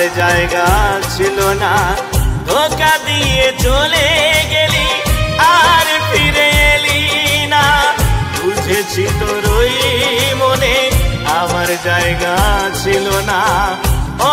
জায়গা ছিল না। ধোঁকা দিয়ে চলে গেলি আর ফিরে এলি না। বুঝেছি তোর ওই মনে আমার জায়গা ছিল না। ও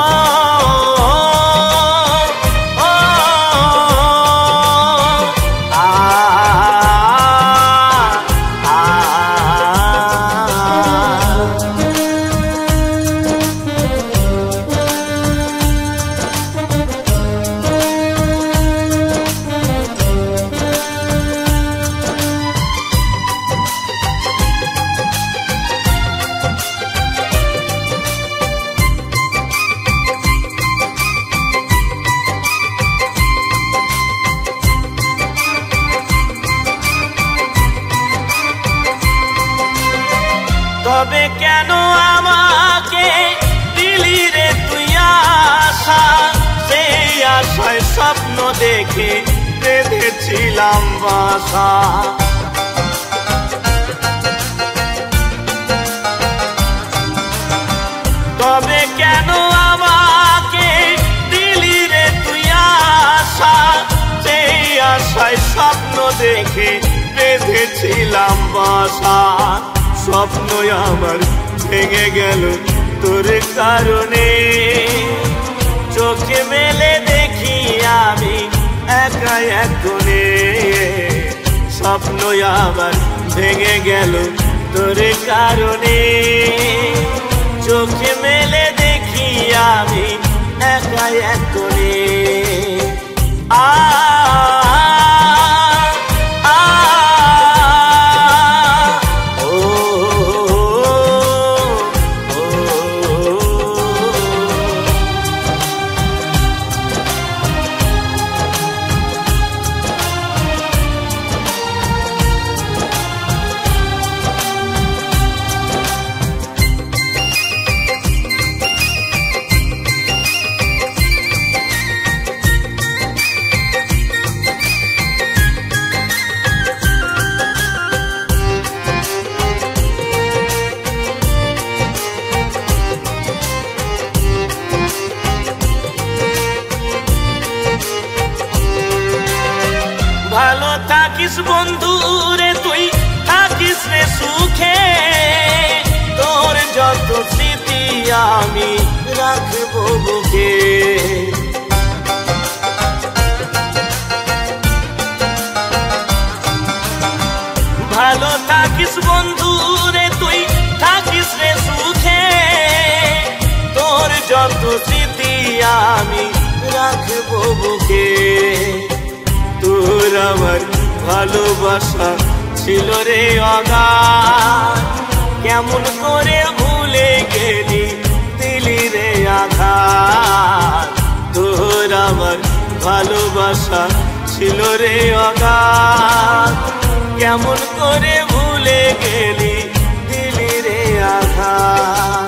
তবে কেন আমাকে দিলি রে তুই আশা? সেই আশায় স্বপ্ন দেখে বেঁধেছিলাম বাসা। তবে কেন আমাকে দিলি রে তুই আশা? সেই আশায় স্বপ্ন দেখে বেঁধেছিলাম বাসা। স্বপ্ন আমার ভেঙে গেল তোর কারণে। চোখে মেলে দেখি আমি একা এক কোণে। স্বপ্ন আমার ভেঙে গেল তোর কারণে। চোখে মেলে দেখি আমি একা এক কোণে। ভালো থাকিস বন্ধু রে তুই, থাকিস রে সুখে। তোর যত স্মৃতি আমি রাখবো বুকে। ভালো থাকিস বন্ধু রে তুই, থাকিস রে সুখে। তোর যত স্মৃতি আমি রাখবো বুকে। তোর আমার ভালোবাসা ছিল রে অগাধ। কেমন করে ভুলে গেলি দিলি রে আঘাত। তোর আমার ভালোবাসা ছিল রে অগাধ। কেমন করে ভুলে গেলি দিলি রে আঘাত।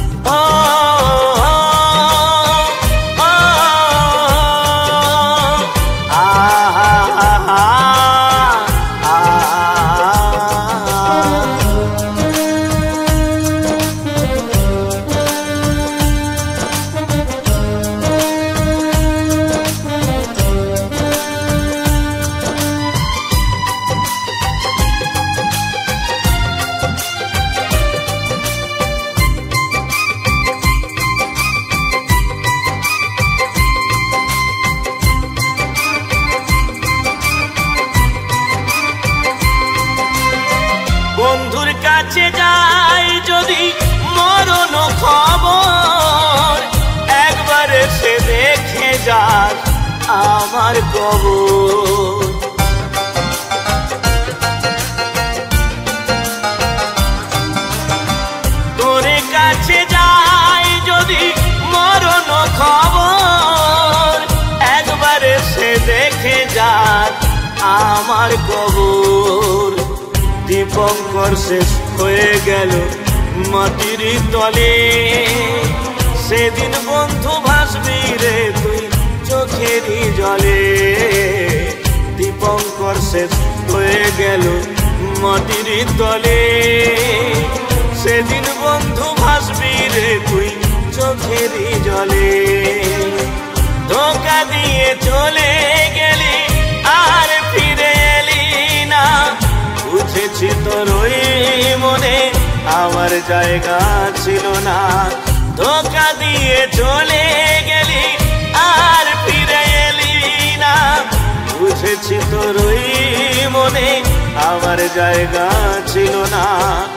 বন্ধুর কাছে যাই যদি মরণ খবর, একবার সে দেখে যাক আমার কবর। তোর কাছে যাই যদি মরণ খবর, একবার সে দেখে যাক আমার কবর। দীপঙ্কর শেষ হয়ে গেল মাটির তলে। সেদিন বন্ধু ভাসবি রে তুই চোখেরই জলে। দীপঙ্কর শেষ হয়ে গেল মাটির তলে। সেদিন বন্ধু ভাসবি রে তুই চোখেরই জলে। আমার জায়গা ছিল না। ধোঁকা দিয়ে চলে গেলি আর ফিরে এলি না। বুঝেছি তোর ওই মনে আমার জায়গা ছিল না।